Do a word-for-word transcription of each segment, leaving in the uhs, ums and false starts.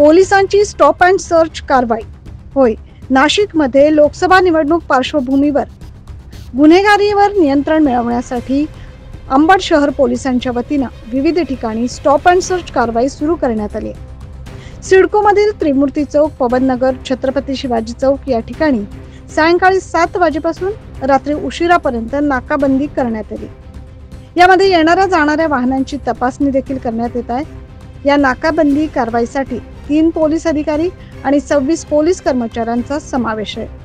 पोलिसांची stop and search कारवाई. होय, नाशिकमध्ये लोकसभा निवडणूक पार्श्वभूमीवर गुन्हेगारीवर नियंत्रण मिळवण्यासाठी अंबड शहर पोलिसांच्या वतीनं विविध ठिकाणी स्टॉप अँड सर्च कारवाई सुरू करण्यात आली. सिडकोमधील त्रिमूर्ती चौक, पवननगर, छत्रपती शिवाजी चौक या ठिकाणी सायंकाळी सात वाजेपासून रात्री उशिरापर्यंत नाकाबंदी करण्यात आली. यामध्ये येणाऱ्या जाणाऱ्या वाहनांची तपासणी देखील करण्यात येत आहे. या नाकाबंदी कारवाईसाठी तीन पोलीस अधिकारी आणि सव्वीस पोलीस कर्मचाऱ्यांचा समावेश आहे.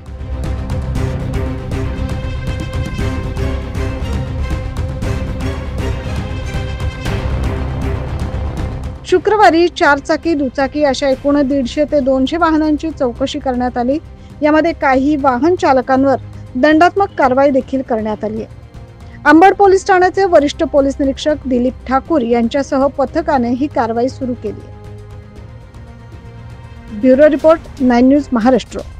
शुक्रवारी चारचाकी, दुचाकी अशा एकूण दीडशे ते दोनशे वाहनांची चौकशी करण्यात आली. यामध्ये काही वाहन चालकांवर दंडात्मक कारवाई देखील करण्यात आली आहे. अंबड पोलीस ठाण्याचे वरिष्ठ पोलीस निरीक्षक दिलीप ठाकूर यांच्यासह पथकाने ही कारवाई सुरू केली. Bureau report, nine news Maharashtra.